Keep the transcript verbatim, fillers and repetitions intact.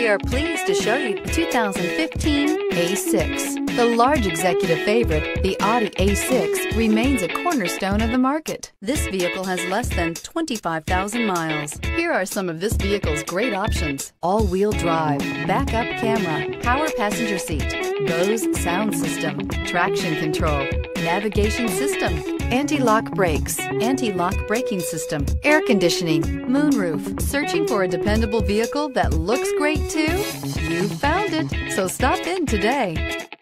We are pleased to show you the two thousand fifteen A six. The large executive favorite, the Audi A six, remains a cornerstone of the market. This vehicle has less than twenty-five thousand miles. Here are some of this vehicle's great options: all-wheel drive, backup camera, power passenger seat, Bose sound system, traction control, navigation system, anti-lock brakes, anti-lock braking system, air conditioning, moonroof. Searching for a dependable vehicle that looks great too? You found it, so stop in today.